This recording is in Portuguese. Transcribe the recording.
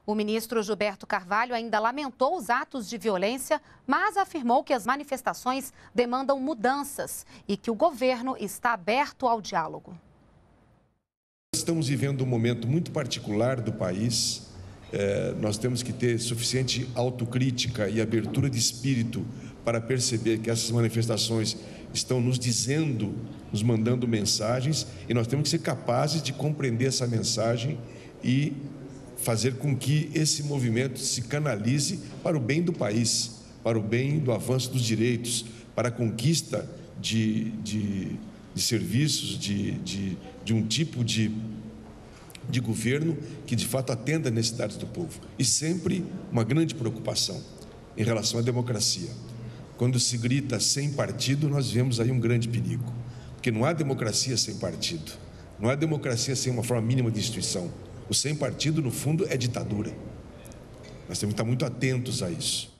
O ministro Gilberto Carvalho ainda lamentou os atos de violência, mas afirmou que as manifestações demandam mudanças e que o governo está aberto ao diálogo. Estamos vivendo um momento muito particular do país. Nós temos que ter suficiente autocrítica e abertura de espírito para perceber que essas manifestações estão nos dizendo, nos mandando mensagens, e nós temos que ser capazes de compreender essa mensagem e fazer com que esse movimento se canalize para o bem do país, para o bem do avanço dos direitos, para a conquista de serviços, de um tipo de governo que de fato atenda às necessidades do povo. E sempre uma grande preocupação em relação à democracia. Quando se grita sem partido, nós vemos aí um grande perigo, porque não há democracia sem partido, não há democracia sem uma forma mínima de instituição. O sem partido, no fundo, é ditadura. Nós temos que estar muito atentos a isso.